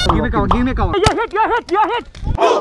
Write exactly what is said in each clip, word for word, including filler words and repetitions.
Give me cover, give me cover. You're hit, you're hit, you're hit.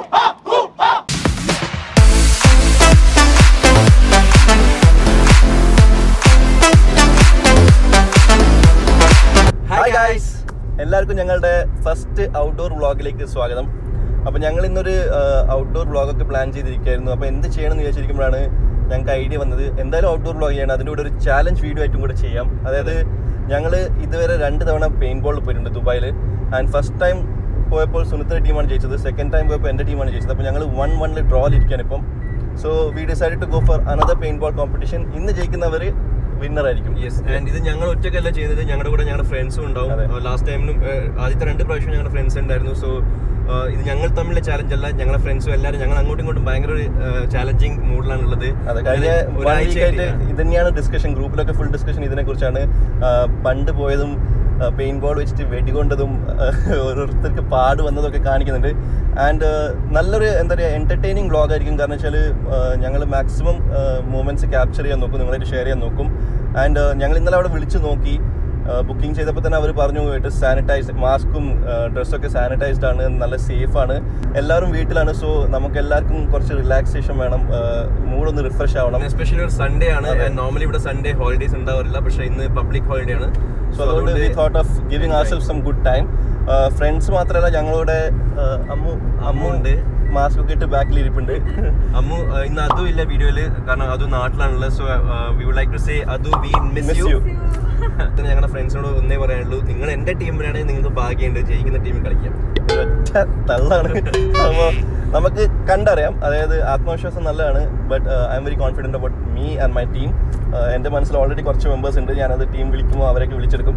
Hi guys, എല്ലാവർക്കും ഞങ്ങളുടെ first outdoor വ്ളോഗിലേക്ക് സ്വാഗതം. അപ്പോൾ ഞങ്ങൾ ഇന്നൊരു ഔട്ട്ഡോർ വ്ളോഗൊക്കെ പ്ലാൻ ചെയ്തിരിക്കുകയായിരുന്നു. അപ്പോൾ എന്ത് ചെയ്യണമെന്ന് വിചാരിച്ചിരിക്കുമ്പോഴാണ് ഞങ്ങൾക്ക് ഐഡിയ വന്നത്, എന്തായാലും ഔട്ട്ഡോർ വ്ളോഗ് ചെയ്യണം, അതിൻ്റെ കൂടെ ഒരു ചാലഞ്ച് വീഡിയോ ആയിട്ടും കൂടെ ചെയ്യാം. അതായത് ഞങ്ങൾ ഇതുവരെ രണ്ട് തവണ പെയിൻറ്റ് ബോളിൽ പോയിട്ടുണ്ട് ദുബായിൽ. ആൻഡ് ഫസ്റ്റ് ടൈം പോയപ്പോൾ സുനിത്ര ടീമാണ് ജയിച്ചത്, സെക്കൻഡ് ടൈം പോയപ്പോൾ എൻ്റെ ടീമാണ് ജയിച്ചത്. അപ്പോൾ ഞങ്ങൾ വൺ വണ്ണിൽ ഡ്രോയിലിരിക്കുകയാണ് ഇപ്പം. So we decide to go for another paint ball competition. ഇന്ന് ജയിക്കുന്നവർ വിന്നർ ആയിരിക്കും. യെസ്, ആൻഡ് ഇത് ഞങ്ങൾ ഒറ്റയ്ക്കല്ല ചെയ്തത്, ഞങ്ങളുടെ കൂടെ ഞങ്ങളുടെ ഫ്രണ്ട്സും ഉണ്ടാവും. ലാസ്റ്റ് ടൈമിനും ആദ്യത്തെ രണ്ട് പ്രാവശ്യം ഞങ്ങളുടെ ഫ്രണ്ട്സ് ഉണ്ടായിരുന്നു. സോ ഇത് ഞങ്ങൾ തമ്മിലുള്ള ചാലഞ്ച് അല്ല, ഞങ്ങളുടെ ഫ്രണ്ട്സും എല്ലാവരും ഞങ്ങൾ അങ്ങോട്ടും ഇങ്ങോട്ടും ഭയങ്കര ഒരു ചാലഞ്ചിങ് മൂഡിലാണുള്ളത്. അതെ, കഴിഞ്ഞ ഒരാഴ്ചയായിട്ട് ഇത് തന്നെയാണ് ഡിസ്കഷൻ, ഗ്രൂപ്പിലൊക്കെ ഫുൾ ഡിസ്കഷൻ ഇതിനെ കുറിച്ചാണ്. പണ്ട് പോയതും പെയിന്റ് ബോൾ വെച്ചിട്ട് വെടികൊണ്ടതും ഓരോരുത്തർക്ക് പാട് വന്നതൊക്കെ കാണിക്കുന്നുണ്ട്. ആൻഡ് നല്ലൊരു എന്താ പറയുക എൻ്റർടൈനിങ് വ്ളോഗ് ആയിരിക്കും. കാരണം വെച്ചാൽ ഞങ്ങൾ മാക്സിമം മൂമെൻറ്റ്സ് ക്യാപ്ചർ ചെയ്യാൻ നോക്കും, നിങ്ങളായിട്ട് ഷെയർ ചെയ്യാൻ നോക്കും. ആൻഡ് ഞങ്ങൾ ഇന്നലെ അവിടെ വിളിച്ച് നോക്കി, ബുക്കിംഗ് ചെയ്തപ്പോൾ തന്നെ അവർ പറഞ്ഞു ഇട്ട് സാനിറ്റൈസ്, മാസ്കും ഡ്രസ്സൊക്കെ സാനിറ്റൈസ്ഡ് ആണ്, നല്ല സേഫ് ആണ്, എല്ലാവരും വീട്ടിലാണ്. സോ നമുക്ക് എല്ലാവർക്കും കുറച്ച് റിലാക്സേഷൻ വേണം, മൂഡൊന്ന് റിഫ്രഷ് ആവണം. എസ്പെഷ്യലി ഒരു സൺഡേ ആണ്. നോർമലി ഇവിടെ സൺഡേ ഹോളിഡേസ് ഉണ്ടാവാറില്ല, പക്ഷേ ഇന്ന് പബ്ലിക് ഹോളിഡേ ആണ്. സോ അതുകൊണ്ട് we thought of giving ourselves some good time. Friends മാത്രമല്ല, ഞങ്ങളുടെ അമ്മു അമ്മു ഉണ്ട്, മാസ്ക് ഒക്കെ ഇട്ട് ബാക്കിൽ ഇരിപ്പുണ്ട്. അമ്മു ഇന്ന് അതും ഇല്ല വീഡിയോയില്, കാരണം അതും നാട്ടിലാണുള്ളത്. So we would like to say അതു വി മിസ് യു. ഞങ്ങളുടെ ഫ്രണ്ട്സിനോട് ഒന്നേ പറയാനുള്ളൂ, നിങ്ങൾ എൻ്റെ ടീമിലാണെങ്കിൽ നിങ്ങൾക്ക് ഭാഗ്യമുണ്ട്, ജയിക്കുന്ന ടീമിൽ കളിക്കാം. ഒറ്റ തള്ളാണ്. അപ്പോൾ നമുക്ക് കണ്ടറിയാം, അതായത് ആത്മവിശ്വാസം നല്ലതാണ്. But I am very confident about me and my team. എൻ്റെ മനസ്സിൽ ഓൾറെഡി കുറച്ച് മെമ്പേഴ്സ് ഉണ്ട്, ഞാനത് ടീം വിളിക്കുമ്പോൾ അവരൊക്കെ വിളിച്ചെടുക്കും.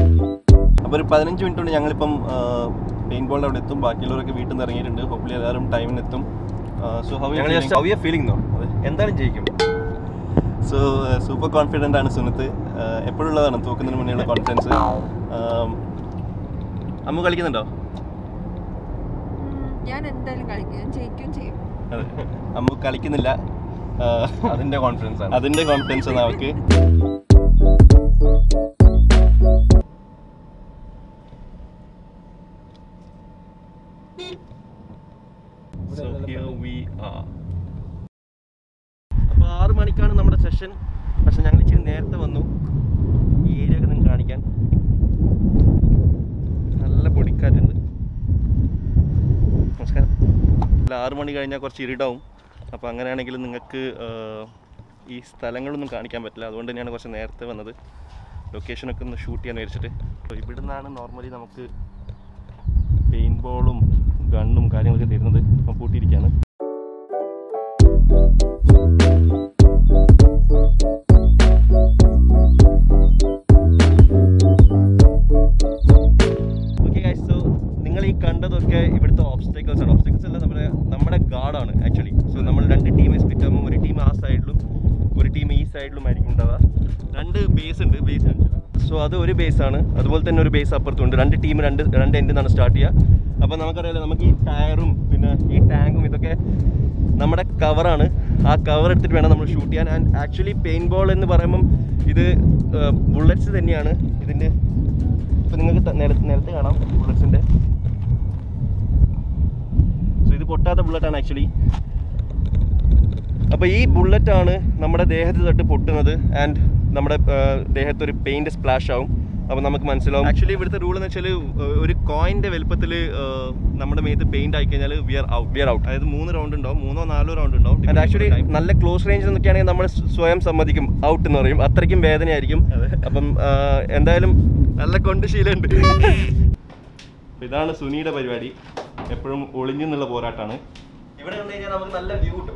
അപ്പോൾ ഒരു പതിനഞ്ച് മിനിറ്റ് കൊണ്ട് ഞങ്ങളിപ്പം പെയിൻറ്റ് ബോളിൻ്റെ അവിടെ എത്തും. ബാക്കിയുള്ളവരൊക്കെ വീട്ടിൽ നിന്ന് ഇറങ്ങിയിട്ടുണ്ട്. ഹോപ്പ്ലി എല്ലാവരും ടൈമിന് എത്തും. So how how you feeling no? എന്തായാലും ജയിക്കും. സോ സൂപ്പർ കോൺഫിഡൻ്റ് ആണ് സുനിത്ത്. എപ്പോഴുള്ളതാണ് തൂക്കുന്നതിന് മുന്നേയുള്ള കോൺഫിഡൻസ്. അമ്മു കളിക്കുന്നുണ്ടോ? ഞാൻ എന്തായാലും കളിക്കും, ജയിക്കും ചെയ്യും. അതെ, അമ്മു കളിക്കുന്നില്ല, അതിൻ്റെ കോൺഫിഡൻസ് ആണ്. അതിൻ്റെ കോൺഫിഡൻസ് ആണ് അവർക്ക്. So here we are. അപ്പോൾ ആറ് മണിക്കാണ് നമ്മുടെ സെഷൻ. പക്ഷെ ഞങ്ങൾ ഇച്ചിരി നേരത്തെ വന്നു ഈ ഏരിയ ഒക്കെ നിങ്ങൾക്ക് കാണിക്കാൻ. നല്ല പൊടിക്കാറ്റുണ്ട്. നമസ്കാരം. അല്ല, ആറ് മണി കഴിഞ്ഞാൽ കുറച്ച് ഇരുടാവും. അപ്പോൾ അങ്ങനെയാണെങ്കിൽ നിങ്ങൾക്ക് ഈ സ്ഥലങ്ങളൊന്നും കാണിക്കാൻ പറ്റില്ല. അതുകൊണ്ട് തന്നെയാണ് കുറച്ച് നേരത്തെ വന്നത്, ലൊക്കേഷനൊക്കെ ഒന്ന് ഷൂട്ട് ചെയ്യാൻ വിചാരിച്ചിട്ട്. അപ്പോൾ ഇവിടെ നിന്നാണ് നോർമലി നമുക്ക് പെയിൻറ്റ് ബോളും ഗണ്ണും കാര്യങ്ങളൊക്കെ തരുന്നത്. അപ്പം പൂട്ടിയിരിക്കുകയാണ്. ഓക്കെ ഗൈസ്, സോ നിങ്ങൾ ഈ കണ്ടതൊക്കെ ഇവിടുത്തെ ഓബ്സ്റ്റക്കിൾസ് ആണ്. ഓബ്സ്റ്റക്കിൾസ് അല്ല, നമ്മുടെ നമ്മുടെ ഗാർഡാണ് ആക്ച്വലി. സോ നമ്മൾ രണ്ട് ടീം സ്പ്ലിറ്റ് ആകുമ്പോൾ ഒരു ടീം ആ സൈഡിലും ഒരു ടീം ഈ സൈഡിലും ആയിരിക്കും ഉണ്ടാവുക. രണ്ട് ബേസ് ഉണ്ട്, ബേസ് ഉണ്ട്. സോ അത് ഒരു ബേസാണ്, അതുപോലെ തന്നെ ഒരു ബേസ് അപ്പുറത്തുണ്ട്. രണ്ട് ടീം രണ്ട് രണ്ട് എൻഡിൽ നിന്നാണ് സ്റ്റാർട്ട് ചെയ്യുക. അപ്പോൾ നമുക്കറിയാലോ, നമുക്ക് ഈ ടയറും പിന്നെ ഈ ടാങ്കും ഇതൊക്കെ നമ്മുടെ കവറാണ്. ആ കവർ എടുത്തിട്ട് വേണം നമ്മൾ ഷൂട്ട് ചെയ്യാൻ. ആൻഡ് ആക്ച്വലി പെയിൻറ്റ് ബോൾ എന്ന് പറയുമ്പം ഇത് ബുള്ളറ്റ്സ് തന്നെയാണ് ഇതിൻ്റെ. ഇപ്പോൾ നിങ്ങൾക്ക് നിലത്ത് നിലത്ത് കാണാം ബുള്ളറ്റ്സിൻ്റെ. സോ ഇത് പൊട്ടാത്ത ബുള്ളറ്റാണ് ആക്ച്വലി. അപ്പോൾ ഈ ബുള്ളറ്റാണ് നമ്മുടെ ദേഹത്ത് തൊട്ട് പൊട്ടുന്നത്. ആൻഡ് നമ്മുടെ ദേഹത്തൊരു പെയിൻറ്റ് സ്പ്ലാഷ് ആവും. അപ്പോൾ നമുക്ക് മനസ്സിലാവും. ആക്ച്വലി ഇവിടുത്തെ റൂൾ എന്ന് വെച്ചാൽ ഒരു കോയിൻ്റെ വലുപ്പത്തിൽ നമ്മുടെ മേത്ത് പെയിൻറ്റ് ആയി കഴിഞ്ഞാൽ we are out we are out അതായത് മൂന്ന് റൗണ്ട് ഉണ്ടാവും, മൂന്നോ നാലോ റൗണ്ട് ഉണ്ടാവും. ആൻഡ് ആക്ച്വലി നല്ല ക്ലോസ് റേഞ്ചിൽ നിന്നൊക്കെയാണെങ്കിൽ നമ്മൾ സ്വയം സമ്മതിക്കും ഔട്ട് എന്ന് പറയും, അത്രയ്ക്കും വേദനയായിരിക്കും. അപ്പം എന്തായാലും നല്ല കൊണ്ട് ശീലമുണ്ട്. ഇതാണ് സുനിയുടെ പരിപാടി, എപ്പോഴും ഒളിഞ്ഞെന്നുള്ള പോരാട്ടമാണ്. ഇവിടെ കണ്ടു കഴിഞ്ഞാൽ നമുക്ക് നല്ല വ്യൂ കിട്ടും.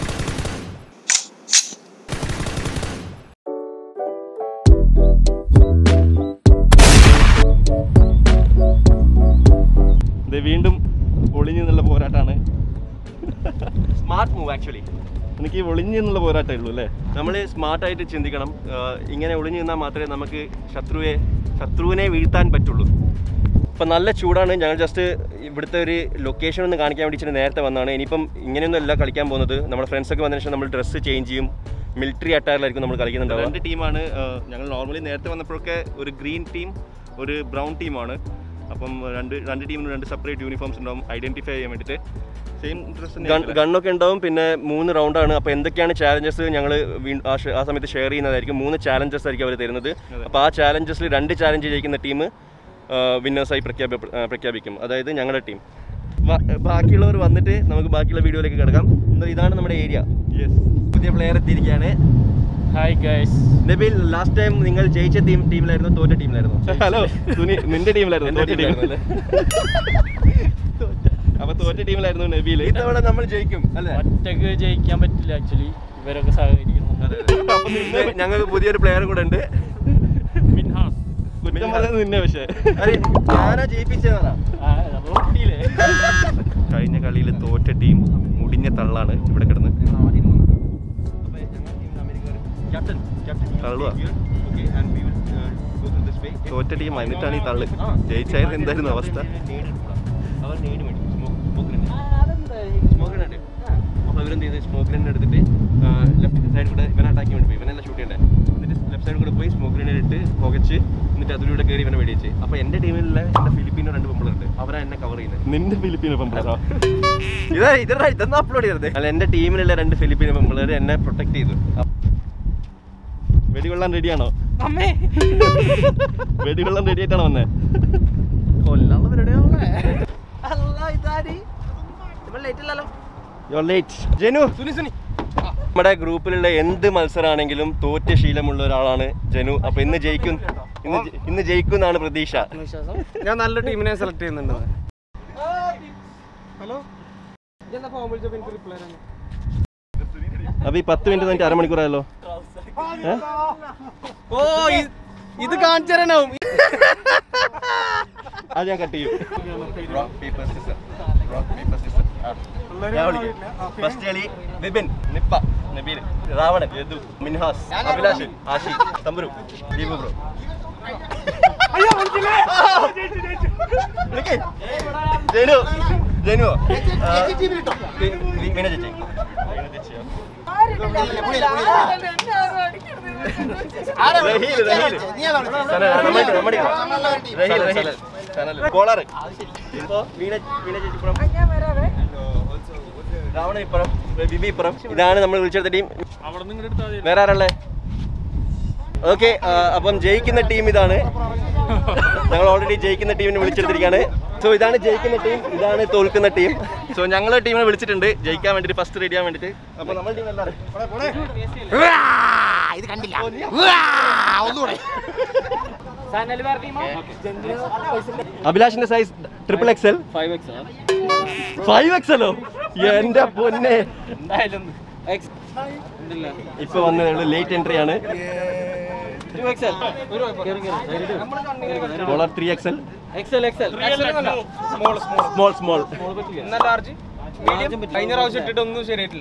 ഇത് വീണ്ടും ഒളിഞ്ഞു നിന്നുള്ള പോരാട്ടമാണ്. Smart move actually. എനിക്ക് ഒളിഞ്ഞു നിന്നുള്ള പോരാട്ടമേ ഉള്ളൂ അല്ലേ. നമ്മൾ സ്മാർട്ടായിട്ട് ചിന്തിക്കണം. ഇങ്ങനെ ഒളിഞ്ഞു നിന്നാൽ മാത്രമേ നമുക്ക് ശത്രുവെ ശത്രുവിനെ വീഴ്ത്താൻ പറ്റുള്ളൂ. ഇപ്പം നല്ല ചൂടാണ്. ഞങ്ങൾ ജസ്റ്റ് ഇവിടുത്തെ ഒരു ലൊക്കേഷൻ ഒന്ന് കാണിക്കാൻ വേണ്ടിയിട്ട് നേരത്തെ വന്നതാണ്. ഇനിയിപ്പം ഇങ്ങനെയൊന്നും അല്ല കളിക്കാൻ പോകുന്നത്. നമ്മുടെ ഫ്രണ്ട്സൊക്കെ വന്നതിന് ശേഷം നമ്മൾ ഡ്രസ്സ് ചേഞ്ച് ചെയ്യും, മിലിറ്ററി അറ്റയറിലായിരിക്കും നമ്മൾ കളിക്കുന്നുണ്ട്. രണ്ട് ടീമാണ്. ഞങ്ങൾ നോർമലി നേരത്തെ വന്നപ്പോഴൊക്കെ ഒരു ഗ്രീൻ ടീം ഒരു ബ്രൗൺ ടീമാണ്. അപ്പം രണ്ട് രണ്ട് ടീമിനും രണ്ട് സെപ്പറേറ്റ് യൂണിഫോംസ് ഉണ്ടാവും ഐഡന്റിഫൈ ചെയ്യാൻ വേണ്ടിയിട്ട്. സെയിം ഡ്രസ് ഗണ്ണൊക്കെ ഉണ്ടാവും. പിന്നെ മൂന്ന് റൗണ്ടാണ്. അപ്പോൾ എന്തൊക്കെയാണ് ചാലഞ്ചസ് ഞങ്ങൾ ആ സമയത്ത് ഷെയർ ചെയ്യുന്നതായിരിക്കും. മൂന്ന് ചാലഞ്ചസ് ആയിരിക്കും അവർ തരുന്നത്. അപ്പോൾ ആ ചാലഞ്ചസിൽ രണ്ട് ചാലഞ്ച് ജയിക്കുന്ന ടീം വിന്നേഴ്സായി പ്രഖ്യാപി പ്രഖ്യാപിക്കും അതായത് ഞങ്ങളുടെ ടീം. ബാക്കിയുള്ളവർ വന്നിട്ട് നമുക്ക് ബാക്കിയുള്ള വീഡിയോയിലേക്ക് കിടക്കാം. ഇതാണ് നമ്മുടെ ഏരിയ. പുതിയ പ്ലെയർ എത്തിയിരിക്കുകയാണ്. Hi guys. Nabeel, last time നിങ്ങൾ ജയിച്ച ടീം ടീമിലായിരുന്നു തോറ്റ ടീമിലായിരുന്നു? ഹലോ സുനി, നിന്റെ ടീമിലായിരുന്നു തോറ്റ ടീമിലായിരുന്നു. അപ്പൊ തോറ്റ ടീമിലായിരുന്നു നബീൽ. ഇത്തവണ നമ്മൾ ജയിക്കും അല്ലേ? ഒറ്റക്ക് ജയിക്കാൻ പറ്റില്ല ആക്ച്വലി, ഇവരൊക്കെ സഹകരിക്കണം. അപ്പൊ ഞങ്ങൾക്ക് പുതിയൊരു പ്ലെയർ കൂടെ ഉണ്ട്. മിൻഹാസ്. കുറ്റം പറയുന്നത് നിന്നെ. പക്ഷേ ഞാനാ ജയിപ്പിച്ചതാ. കഴിഞ്ഞ കളിയിൽ തോറ്റ ടീം മുടിഞ്ഞ തള്ളാണ് ഇവിടെ കിടന്ന് തള്ളുക. തോറ്റ ടീം എന്നിട്ടാണ് ഈ തള്ളു. ജയിച്ചായത് എന്തായിരുന്നു അവസ്ഥ? അപ്പോൾ ഇവരെന്ത് ചെയ്ത് സ്മോക്ക് ഗ്രനേഡ് എടുത്തിട്ട് ലെഫ്റ്റ് സൈഡിൽ കൂടെ ഇവനെ അറ്റാക്ക് വേണ്ടി പോയി. ഇവനെല്ലാം ഷൂട്ട് ചെയ്യണ്ടേ. എന്നിട്ട് ലെഫ്റ്റ് സൈഡിൽ കൂടെ പോയി സ്മോക്ക് ഗ്രനേഡ് ഇട്ട് പുകച്ച് എന്നിട്ട് അതിലൂടെ കയറി ഇവനെ വെടിവെച്ച്. അപ്പോൾ എൻ്റെ ടീമിലുള്ള എൻ്റെ ഫിലിപ്പീനോ രണ്ട് പെമ്പിളുണ്ട്. അവരാ എന്നെ കവർ ചെയ്യുന്നത്. നിന്റെ ഫിലിപ്പീനോ പെമ്പിളാണോ? ഇതാ ഇതാ ഇതൊന്നും അപ്ലോഡ് ചെയ്തത് അല്ല. എൻ്റെ ടീമിലുള്ള രണ്ട് ഫിലിപ്പീനോ പെമ്പിളർ എന്നെ പ്രൊട്ടക്ട് ചെയ്തു. വെടികൊള്ളാൻ റെഡിയാണോ? വെടികൊള്ളാൻ റെഡി ആയിട്ടാണോ വന്നേ? കൊല്ലാനുള്ള പരിപാടിയാണല്ലേ? ജനു, നമ്മുടെ ഗ്രൂപ്പിലുള്ള എന്ത് മത്സരമാണെങ്കിലും തോറ്റ ശീലമുള്ള ഒരാളാണ് ജനു. അപ്പൊ ഇന്ന് ജയിക്കും, ഇന്ന് ഇന്ന് ജയിക്കും എന്നാണ് പ്രതീക്ഷ. ഞാൻ നല്ല ടീമിനെ സെലക്ട് ചെയ്യുന്നുണ്ട്. ഹലോ, അപ്പൊ ഈ പത്ത് മിനിറ്റ് എനിക്ക് അരമണിക്കൂറായല്ലോ. ഓ ഇത് കാണിച്ചു തരാനാവും. അത് ഞാൻ കട്ട് ചെയ്യും. ഫസ്റ്റ് കളി വിപിൻ, നിപ്പ, നബീൽ, രാവണൻ, യദു, മിൻഹാസ്, അഭിലാഷ്, ആഷി, തമ്പുരു, ദീപു ബ്രോ. ജനു ജനു വീണ ചേച്ചി. രാവണൻ ഇപ്പുറം, ബിബി ഇപ്പുറം. ഇതാണ് നമ്മൾ വിളിച്ചെടുത്ത ടീം. വേറെ ആരല്ലേ? ഓക്കെ, അപ്പം ജയിക്കുന്ന ടീം ഇതാണ്. ഞങ്ങൾ ഓൾറെഡി ജയിക്കുന്ന ടീമിനെ വിളിച്ചെടുത്തിരിക്കുകയാണ്. സോ ഇതാണ് ജയിക്കുന്ന ടീം, ഇതാണ് തോൽക്കുന്ന ടീം. സോ ഞങ്ങളുടെ ടീമിനെ വിളിച്ചിട്ടുണ്ട് ജയിക്കാൻ വേണ്ടിയിട്ട്, ഫസ്റ്റ് റെഡി ആവാൻ വേണ്ടിയിട്ട്. അപ്പോൾ നമ്മുടെ ടീം എല്ലാവരും അഭിലാഷിന്റെ size triple X L. Five X എല്ലോ? എന്റെ പൊന്നെ, ഇപ്പൊ വന്നത് ലേറ്റ് എൻട്രി ആണ്. Three X L, small small. കഴിഞ്ഞ പ്രാവശ്യം ഇട്ടിട്ടൊന്നും ശരിയായിട്ടില്ല.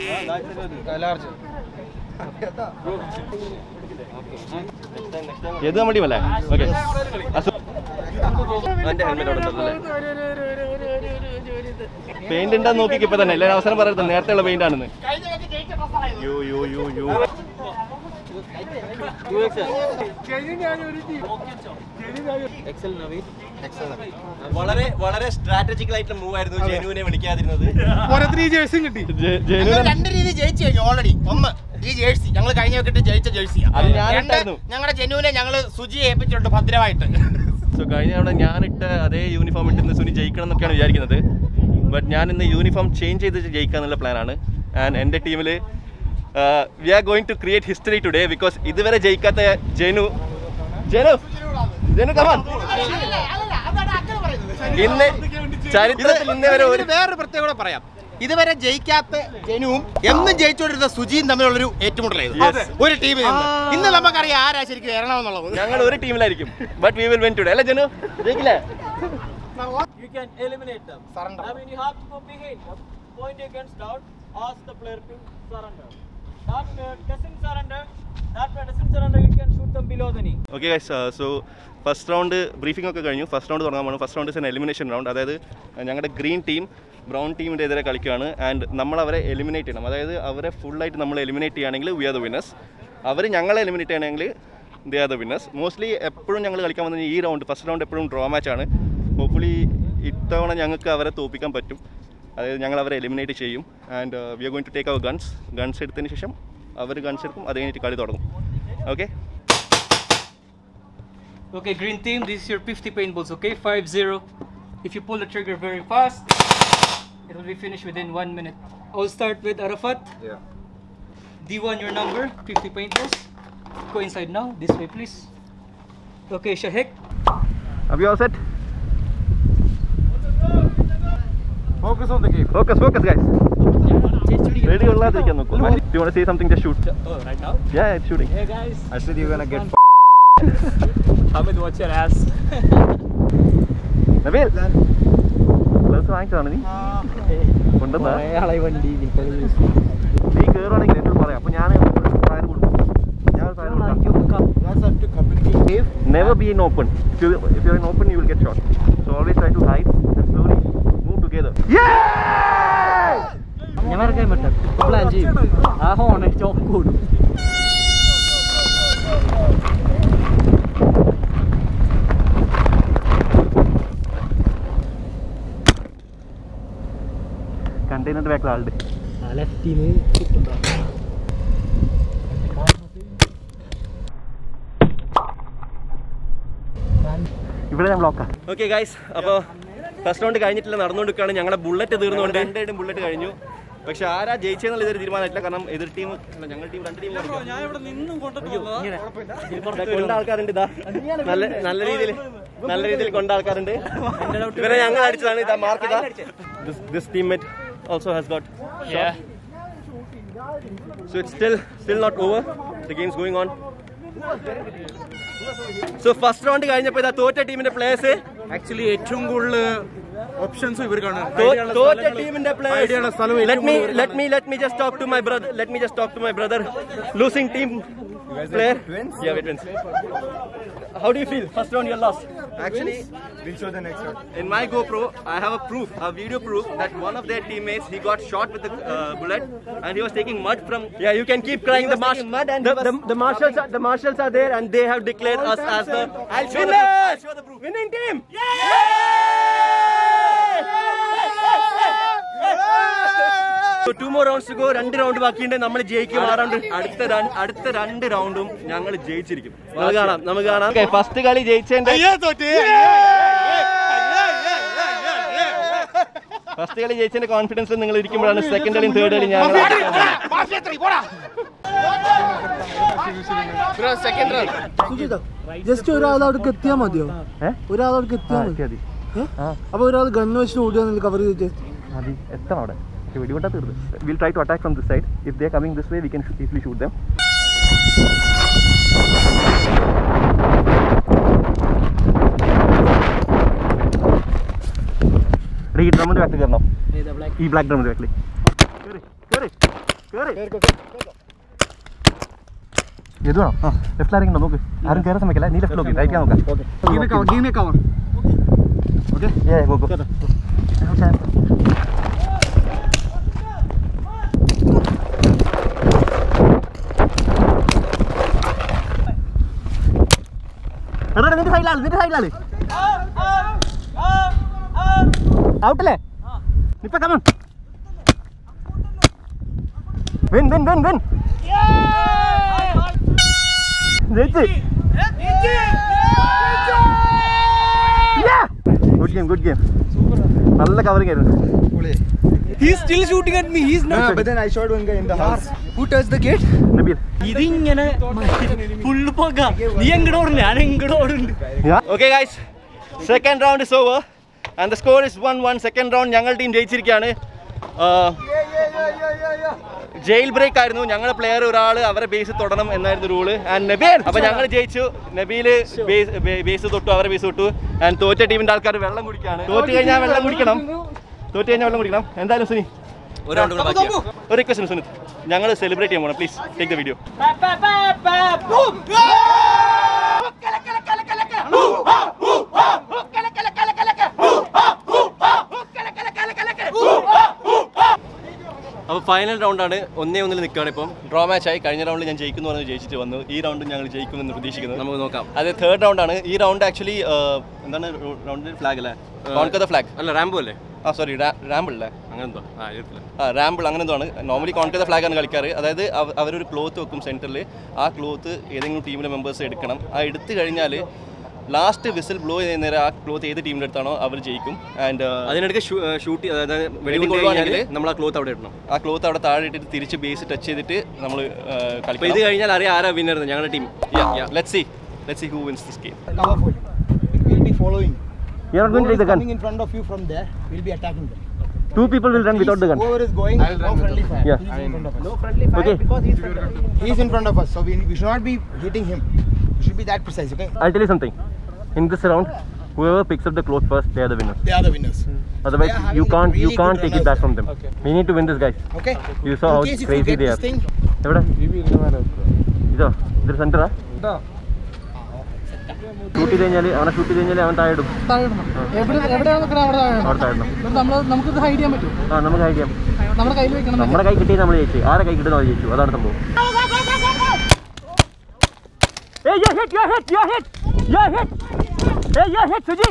ഏത് നമ്മുടെ ടീമല്ലേ? ഓക്കെ, എന്റെ ഹെൽമെറ്റ് അവിടെ ഉണ്ടല്ലേ? പെയിന്റ് ഉണ്ടാ നോക്കിക്ക് ഇപ്പൊ തന്നെ. എല്ലാവരും അവസരം പറയരുത് നേരത്തെ ഉള്ള പെയിന്റ് ആണെന്ന്. യോ യോ യോ യോ വളരെ വളരെ സ്ട്രാറ്റജിക്കൽ ആയിട്ടുള്ള മൂവ് ആയിരുന്നു ജനുവിനെ വിളിക്കാതിരുന്നത്. രണ്ട് രീതി ജയിച്ചു കഴിഞ്ഞു ഓൾറെഡി. ഒന്ന് ഈ ജേഴ്സി ഞങ്ങൾ കഴിഞ്ഞ വെക്കിട്ട് ജയിച്ച ജേഴ്സിയാണ്. ഞങ്ങളുടെ ജനുവിനെ ഞങ്ങൾ സുജിയെ ഏൽപ്പിച്ചിട്ടുണ്ട് ഭദ്രമായിട്ട്. സോ കഴിഞ്ഞ തവണ ഞാനിട്ട് അതേ യൂണിഫോം ഇട്ട് സുനി ജയിക്കണം എന്നൊക്കെയാണ് വിചാരിക്കുന്നത്. ബട്ട് ഞാൻ ഇന്ന് യൂണിഫോം ചേഞ്ച് ചെയ്ത് ജയിക്കാന്നുള്ള പ്ലാനാണ്. ആൻഡ് എൻ്റെ ടീമിൽ we are going to create history today because ഇതുവരെ ജയിക്കാത്ത ജനു ജനു ജനു കമാൻ ഇന്ന് ചരിത്രത്തിൽ ഇന്നേ വരെ ഒരു വേറൊരു പ്രത്യേകത പറയാം. ഇതുവരെ ജയിക്കാത്ത ജനുവും എന്നും ജയിച്ചുകൊണ്ടിരുന്ന സുജിയും തമ്മിലുള്ളൊരു ഏറ്റുമുട്ടലായിരുന്നു ഒരു ടീമിൽ നിന്ന്. ഇന്ന് നമുക്കറിയാം ആരാ ശരിക്കും ഏറണമെന്നുള്ളത്. ഞങ്ങൾ ഒരു ടീമിലായിരിക്കും. But we will win today. അല്ലേ ജനു? ജയിക്കില്ലേ? You can eliminate them. Surrender. I mean, you have to go behind them. Point your guns down. Ask the player to surrender. That player doesn't surrender. That player doesn't surrender. You can shoot them below the knee. Okay guys, uh, so first round briefing ഒക്കെ കഴിഞ്ഞു. First round തുടങ്ങാൻ പോകുന്നു. First round is an elimination round. അതായത് ഞങ്ങളുടെ green team brown ടീമിൻ്റെ എതിരെ കളിക്കുകയാണ്. And നമ്മൾ അവരെ എലിമിനേറ്റ് ചെയ്യണം. അതായത് അവരെ ഫുള്ളായിട്ട് നമ്മൾ എലിമിനേറ്റ് ചെയ്യുകയാണെങ്കിൽ വി ആർ ദ വിന്നേഴ്സ്. അവർ ഞങ്ങളെ എലിമിനേറ്റ് ചെയ്യണമെങ്കിൽ they are the winners. Mostly എപ്പോഴും ഞങ്ങൾ കളിക്കാൻ വന്നത് ഈ റൗണ്ട് ഫസ്റ്റ് റൗണ്ട് എപ്പോഴും ഡ്രോ മാച്ചാണ്. ഹോപ്പ്ഫുള്ളി ഇത്തവണ ഞങ്ങൾക്ക് അവരെ തോൽപ്പിക്കാൻ പറ്റും. അതായത് ഞങ്ങൾ അവരെ എലിമിനേറ്റ് ചെയ്യും. And we are going to take അവർ ഗൺസ്. ഗൺസ് എടുത്തതിന് ശേഷം അവർ ഗൺസ് എടുക്കും, അത് കഴിഞ്ഞിട്ട് കളി തുടങ്ങും. Okay Okay, green team, this is your fifty paintballs, okay? five zero. If you pull the trigger very fast, it will be finished within one minute. I'll start with Arafat. Yeah. D one, your number, fifty paintballs. Go inside now, this way please. Okay, Shahik. Are we all set? Focus on the game. Focus, focus guys. Ready or not? Do you want to say something? Just shoot. Oh, right now? Yeah, it's shooting. Hey guys. I said you're gonna get f***. Hamid, watch your ass. Nabil. Gloves വാങ്ങിച്ചതാണ് നീ? കൊണ്ടുവന്നാ? നീ കേറുവാണെങ്കിൽ എന്നോട് പറയാം. അപ്പോൾ ഞാൻ fire കൊടുക്കും. ഞാൻ fire കൊടുക്കാം. Never be in open. If you if you're in open, you will get shot. So always try to hide and slowly move together. Yeah! ഞാൻ മറക്കാൻ പറ്റും. പ്ലാൻ ചെയ്യും. ആ ഹോൺ ചോക്ക് കൂടും. കണ്ടെയ്നറിന്റെ ബാക്കിൽ ആളുണ്ട്. ലെഫ്റ്റിന് ഇവിടെ ഞാൻ ബ്ലോക്കാ. ഓക്കെ ഗൈസ്, അപ്പോൾ ഫസ്റ്റ് റൗണ്ട് കഴിഞ്ഞിട്ടില്ല, നടന്നുകൊണ്ടിരിക്കുകയാണ്. ഞങ്ങളുടെ ബുള്ളറ്റ് തീർന്നുകൊണ്ട് രണ്ടായിട്ടും ബുള്ളറ്റ് കഴിഞ്ഞു. പക്ഷെ ആരാ ജയിച്ചെന്നുള്ള ഇതൊരു തീരുമാനമായിട്ടില്ല. കാരണം എതിർ ടീം അല്ല, ഞങ്ങളുടെ ടീം രണ്ട് ടീം കൊണ്ട ആൾക്കാരുണ്ട്. ഇതാ നല്ല നല്ല രീതിയിൽ നല്ല രീതിയിൽ കൊണ്ട ആൾക്കാരുണ്ട്. ഇവരെ ഞങ്ങൾ അടിച്ചതാണ്. ഇതാ മാർക്ക് ഇതാ. This teammate also has got shot. Yeah. So it's still still not over. The game's going on. So first round കഴിഞ്ഞപ്പോൾ ഇതാ തോറ്റ ടീമിന്റെ പ്ലേയേഴ്സ് ആക്ച്വലി ഏറ്റവും കൂടുതൽ ഓപ്ഷൻസ് ഇവർക്കാണ്. തോറ്റ ടീമിന്റെ players. Let me let me let me just talk to my brother. Let me just talk to my brother. Losing team player. Twins? Yeah, we're twins. How do you feel? First round you lost. Actually, we'll show the next round. In my GoPro, I have a proof, a video proof that one of their teammates, he got shot with a uh, bullet, and he was taking mud from. Yeah, you can keep crying. The marshals, the, the, the marshals, are, the marshals are there, and they have declared us as the winners. I'll show the proof. Winning team. So two more rounds to go. രണ്ട് round ബാക്കിയുണ്ട്. നമ്മൾ ജയിക്കും ആ round. അടുത്ത അടുത്ത രണ്ട് റൗണ്ടും ഞങ്ങൾ ജയിച്ചിരിക്കും. നമുക്ക് കാണാം നമുക്ക് കാണാം ഫസ്റ്റ് കളി ജയിച്ചതിന്റെ ഫസ്റ്റ് കളി ജയിച്ചതിന്റെ കോൺഫിഡൻസ് നിങ്ങൾ ഇരിക്കുമ്പോഴാണ് സെക്കൻഡ് കളിയും തേർഡ് കളിയും ഞാൻ ജസ്റ്റ് ഒരാളവിടേക്ക് എത്തിയാൽ മതിയോ? ഒരാളവിടേക്ക് എത്തിയാൽ മതി. അപ്പൊ ഒരാൾ ഗണ്ണ് വെച്ചിട്ട് ഓടുക കവർ ചെയ്തിട്ട് മതി. എത്തണം അവിടെ. വെടികൊണ്ടാ തീർന്നു. We'll try to attack from this side. If they're coming this way, we can easily shoot them. ഈ ഡ്രമ്മിന്റെ ബാക്കിൽ കയറണം. ഈ ബ്ലാക്ക് ഡ്രമ്മിന്റെ ബാക്കിൽ ഏത് വേണം? ലെഫ്റ്റിൽ ആരെങ്കിലും നോക്ക്. ആരും കയറാൻ സമയക്കല്ല. നീ ലെഫ്റ്റ് നോക്കി റൈറ്റ് നോക്കാം. ഓക്കെ നിന്റെ സൈഡിലാണ് നിന്റെ സൈഡിലാണ് ഔട്ടല്ലേ? ഇപ്പൊ come on win win win win. Good game good game. നല്ല കവറിംഗ് ആയിരുന്നു. He's still shooting at me. He's not. But then I shot one guy in the house. Who touched the gate? Nabil. ഇതിങ്ങനെ full പോക. നീ എങ്ങോട്ട് ഓടുന്നു? ഞാൻ എങ്ങോട്ട് ഓടുന്നുണ്ട്. Okay guys, second round is over and the score is one one. Second round ഞങ്ങൾ team ജയിച്ചിരിക്കുകയാണ്. ജയിൽ ബ്രേക്ക് ആയിരുന്നു. ഞങ്ങളുടെ പ്ലെയർ ഒരാൾ അവരെ ബേസ് തൊടണം എന്നായിരുന്നു റൂള്. ആൻഡ് നബീൽ അപ്പൊ ഞങ്ങൾ ജയിച്ചു. നബീല് ബേസ് തൊട്ടു, അവരെ ബേസ് തൊട്ടു. ആൻഡ് തോറ്റ ടീമിന്റെ ആൾക്കാർ വെള്ളം കുടിക്കാണ്. തോറ്റ് കഴിഞ്ഞാൽ വെള്ളം കുടിക്കണം. തോറ്റ് കഴിഞ്ഞാൽ വെള്ളം കുടിക്കണം. എന്തായാലും സുനി ഒരു റിക്വസ്റ്റ് സുനിത്, ഞങ്ങൾ സെലിബ്രേറ്റ് ചെയ്യാൻ പോകണം. Please take the video. അപ്പോൾ ഫൈനൽ റൗണ്ടാണ്. ഒന്നേ ഒന്നിൽ നിൽക്കുകയാണ്. ഇപ്പം ഡ്രോ മാച്ച് ആയി. കഴിഞ്ഞ റൗണ്ടിൽ ഞാൻ ജയിക്കുന്നു പറഞ്ഞ് ജയിച്ചിട്ട് വന്നു. ഈ റൗണ്ട് ഞങ്ങൾ ജയിക്കുമെന്ന് പ്രതീക്ഷിക്കുന്നു. നമുക്ക് നോക്കാം. അത് തേർഡ് റൗണ്ടാണ്. ഈ റൗണ്ട് ആക്ച്വലി എന്താണ് റൗണ്ടിൻ്റെ ഫ്ലാഗ് അല്ലേ? കോൺകർ ദ ഫ്ലാഗ് അല്ല റാംബോ അല്ലേ? ആ സോറി റാമ്പിൾ അല്ലേ? അങ്ങനെ എന്തോ ആ അറിയത്തില്ല. ആ റാമ്പിൾ അങ്ങനെ എന്തോ ആണ്. നോർമലി കോൺകർ ദ ഫ്ലാഗ് ആണ് കളിക്കാറ്. അതായത് അവരൊരു ക്ലോത്ത് വെക്കും സെൻറ്ററിൽ. ആ ക്ലോത്ത് ഏതെങ്കിലും ടീമിലെ മെമ്പേഴ്സ് എടുക്കണം. ആ എടുത്തു കഴിഞ്ഞാൽ ലാസ്റ്റ് വിസിൽ ബ്ലോ ചെയ്യുന്ന നേരം ആ ക്ലോത്ത് ഏത് ടീമിൻ്റെ അടുത്താണോ അവർ ജയിക്കും. ആൻഡ് അതിനിടയ്ക്ക് ഷൂട്ട് അതായത് വെടികൊള്ളുവാണെങ്കിൽ നമ്മൾ ആ ക്ലോത്ത് അവിടെ ഇടണം. ആ ക്ലോത്ത് അവിടെ താഴെ ഇട്ടിട്ട് തിരിച്ച് ബേസ് ടച്ച് ചെയ്തിട്ട് നമ്മൾ കളിക്കും. ഇത് കഴിഞ്ഞാൽ അറിയാം ആരാ വിന്നർ ഞങ്ങളുടെ team. Let's see let's see who wins this game. We'll be following. You are going to take the gun. Coming in front of you from there, we'll be attacking them. Two people will run without the gun. Whoever is going, no friendly fire. Yeah. He's in front of us. No friendly fire Okay. because he's front of us. He's in front of us, so we, we should not be hitting him. We should be that precise, okay? I'll tell you something. In this round, whoever picks up the cloth first, they are the winners. They are the winners. Otherwise, They are you having can't you really can't good take it runners back from them. Okay. We need to win this, guys. Okay? You saw how In case if you crazy get they this are. thing, എവിടെ ഇതോ ഇതൊരു സെന്ററാ shoot ചെയ്ത് കഴിഞ്ഞാൽ അവനെ shoot ചെയ്ത് കഴിഞ്ഞാൽ അവൻ താഴെ ഇടും. താഴെ ഇടണം. എവിടെ എവിടെയാണ് നിൽക്കുന്നത് അവിടെ താഴെ ഇടണം. അവിടെ താഴെ ഇടണം. എന്നിട്ട് നമ്മൾ നമുക്കിത് ഹൈഡ് ചെയ്യാൻ പറ്റും. ആ നമുക്ക് ഹൈഡ് ചെയ്യാം. നമ്മുടെ കയ്യിൽ വെക്കണം. നമ്മുടെ കൈ കിട്ടിയത് നമ്മൾ ജയിച്ചു. ആരെ കൈ കിട്ടുന്ന ജയിച്ചു. അതാണ് സംഭവം. Hey, you're hit, you're hit, you're hit, you're hit. Hey, you're hit, Suji.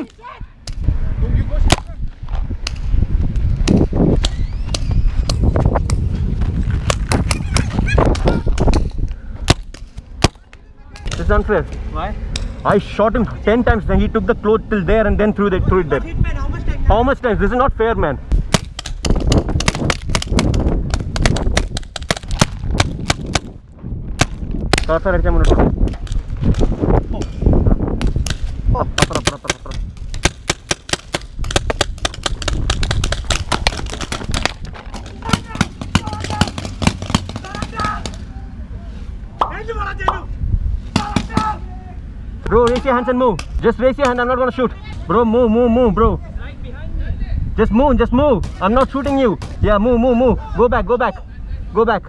This is unfair. Why? I shot him ten times, then he took the cloth till there and then threw it, threw it there. How much time? How much times? This is not fair, man. Corner അടിച്ചാൽ മുന്നോട്ട് പോകും. അപ്പുറം അപ്പുറം അപ്പുറം അപ്പുറം. Bro, raise your hands and move. Just raise your hand. I'm not gonna shoot. Bro, move, move, move, bro. Just move, just move. I'm not shooting you. Yeah, move, move, move. Go back, go back, go back.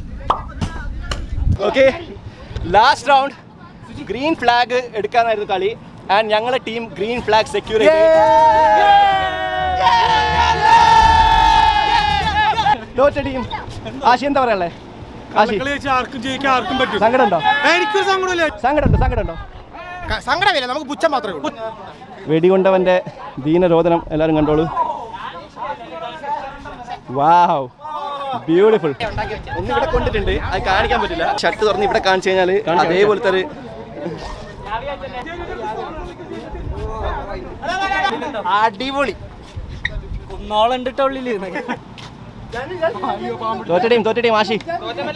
Okay. Last round. Green flag എടുക്കാനായിരുന്നു കളി. And ഞങ്ങളുടെ team green flag secure ചെയ്തു. തോറ്റ team. ആശി എന്താ പറയാനുള്ളേ? ആശി ആർക്കും ജയിക്കാൻ ആർക്കും പറ്റും. സങ്കടമുണ്ടോ? എനിക്കൊരു സങ്കടമില്ല. സങ്കടമുണ്ടോ? സങ്കടമുണ്ടോ? സങ്കടമില്ല, നമുക്ക് പുച്ഛം മാത്രമേ ഉള്ളൂ. വെടികൊണ്ടവന്റെ ദീനരോധനം എല്ലാവരും കണ്ടോളൂ. Wow, beautiful. ഒന്ന് ഇവിടെ കൊണ്ടിട്ടുണ്ട്, അത് കാണിക്കാൻ പറ്റില്ല. ഷർട്ട് തുറന്ന് ഇവിടെ കാണിച്ചു കഴിഞ്ഞാല് അതേപോലത്തെ ഒരു അടിപൊളി. തോറ്റ ടീം തോറ്റ team Ashi.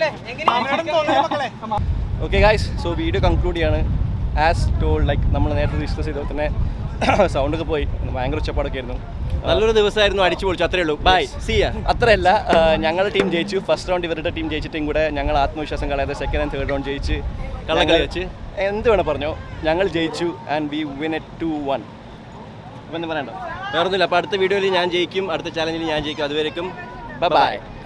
Okay guys, so video conclude ചെയ്യാണ്. ആസ് ടോൾഡ്, ലൈക്ക് നമ്മൾ നേരത്തെ ഡിസ്കസ് ചെയ്തപ്പോൾ തന്നെ സൗണ്ടൊക്കെ പോയി, ഭയങ്കര ഉച്ചപ്പാടൊക്കെ ആയിരുന്നു. നല്ലൊരു ദിവസമായിരുന്നു, അടിച്ചു പൊളിച്ചു, അത്രേ ഉള്ളൂ. ബൈ, സി യാ. അത്രയല്ല, ഞങ്ങളുടെ ടീം ജയിച്ചു. ഫസ്റ്റ് റൗണ്ട് ഇവരുടെ ടീം ജയിച്ചിട്ടും കൂടെ ഞങ്ങൾ ആത്മവിശ്വാസം കളയാതെ സെക്കൻഡ് ആൻഡ് തേർഡ് റൗണ്ട് ജയിച്ച് കള്ളക്കളി വെച്ച് എന്ത് വേണം പറഞ്ഞോ, ഞങ്ങൾ ജയിച്ചു. And we win it two one. അപ്പം എന്താ പറയണ്ടോ? വേറൊന്നുമില്ല. അപ്പോൾ അടുത്ത വീഡിയോയിൽ ഞാൻ ജയിക്കും, അടുത്ത ചാലഞ്ചിൽ ഞാൻ ജയിക്കും. അതുവരേക്കും ബൈ ബൈ.